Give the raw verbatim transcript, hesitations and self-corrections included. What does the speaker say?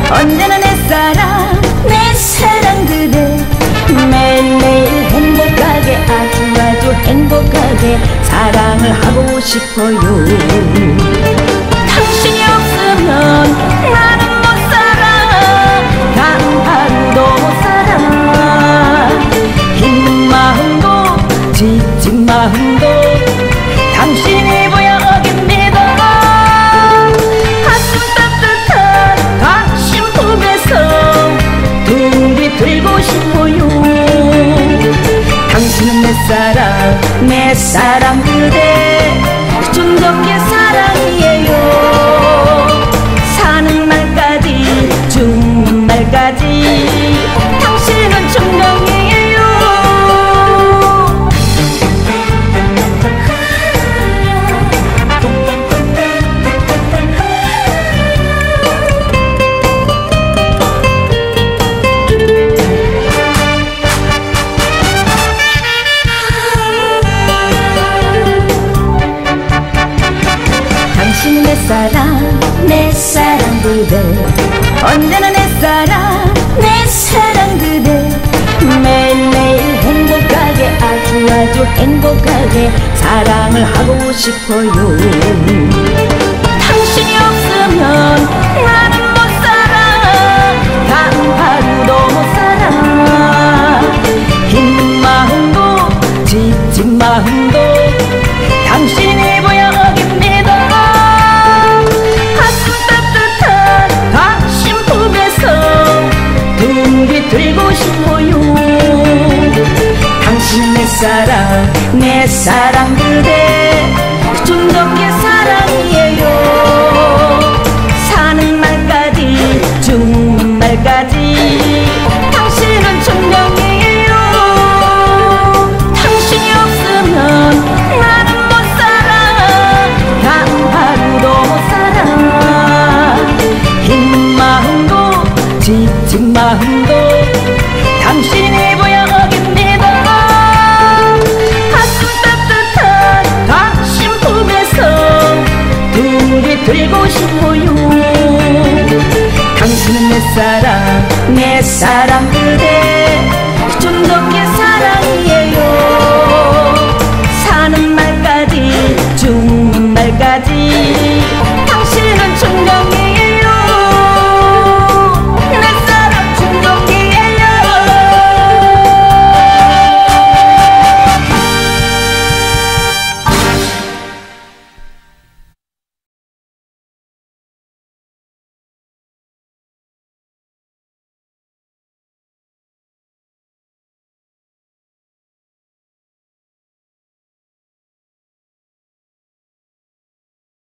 언제나 내 사랑 내 사랑 그대 매일매일 행복하게 아주 아주 행복하게 사랑을 하고 싶어요. 당신이 없으면 나는 못 살아. 단 하루도 못 살아. 힘든 마음도 지친 마음도 당신이 보여줍니다. 가슴 따뜻한 당신 품에서 둥기들고 싶어요. 당신은 내 사랑 내 사랑 그대 존경의 사랑이에요. 사는 날까지 죽는 날까지 당신은 존경이에요. 내 사랑 내 사랑 그대 언제나 내 사랑 내 사랑 그대 매일매일 행복하게 아주 아주 행복하게 사랑을 하고 싶어요. 당신이 없으면 나는 못 살아. 단 하루도 못 살아. 힘든 마음도 지친 마음도 당신이 보여줍니다. 들고 싶어요. 당신은 내 사랑 내 사랑 그대 존경의 사랑이에요. 사는 날까지 죽는 날까지 당신은 존경이에요. 당신이 없으면 나는 못 살아. 단 하루도 못 살아. 힘든 마음도 지친 마음도 당신이 보여줍니다. 가슴 따뜻한 당신 품에서 둥기들고 싶어요. 당신은 내 사랑 내 사랑